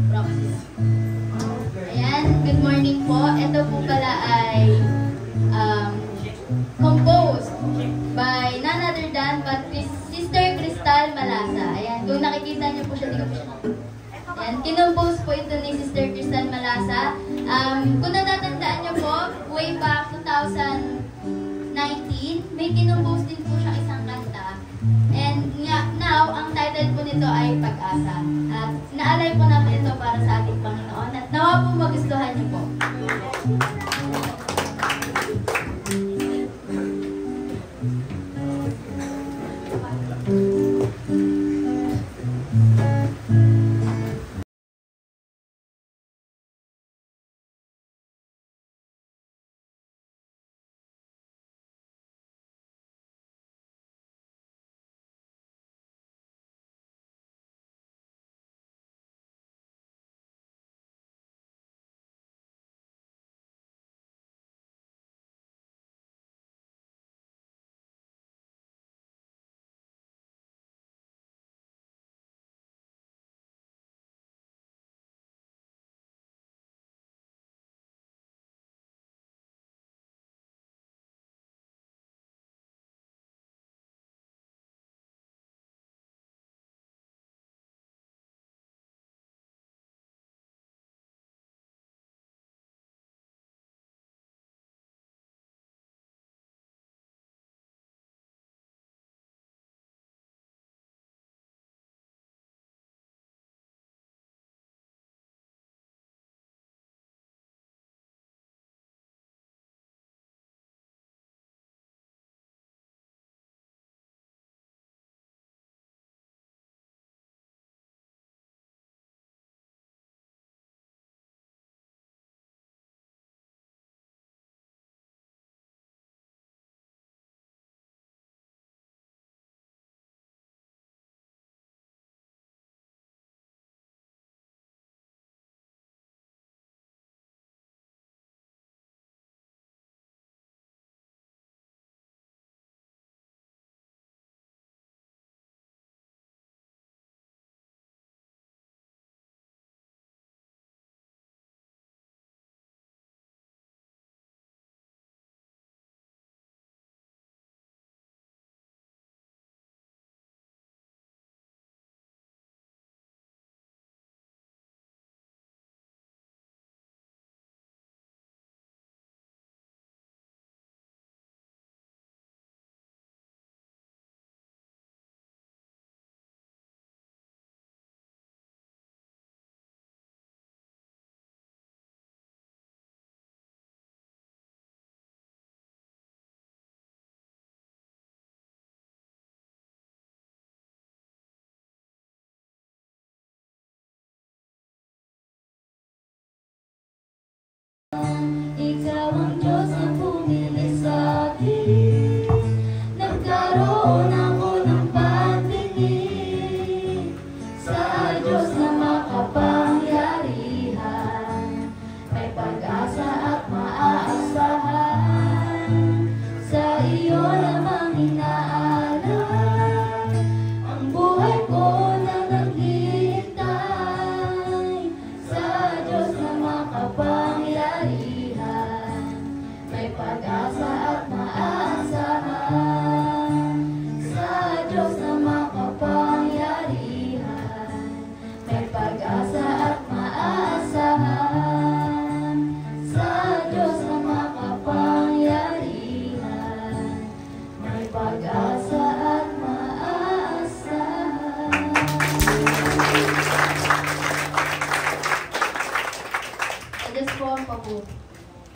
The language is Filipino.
Proxy. Ayan, good morning po. Ito po pala ay composed by none other than but Sister Cristal Malasa. Ayan, kung nakikita niyo po siya, di ko po siya. Ayan, kinompose po ito ni Sister Cristal Malasa. Kung natatandaan niyo po, way back 2019, may kinompose din po siya isang kanta. And now, ang title po nito ay Pag-asa. At naalay po natin ito para sa ating Panginoon. At nawa po magustuhan niyo po. Ikaw ang Diyos na pumili sa akin. Nagkaroon ako ng pagtingin sa Diyos na makapangyarihan. May pag-asa at maaasahan. Sa iyo lamang inaalay ang buhay ko na naghihintay sa Diyos na makapangyarihan. May pag-asa at maaasahan sa Diyos na makapangyarihan. May pag-asa at maaasahan sa Diyos na makapangyarihan. May pag-asa at maaasahan. Just po ang papo.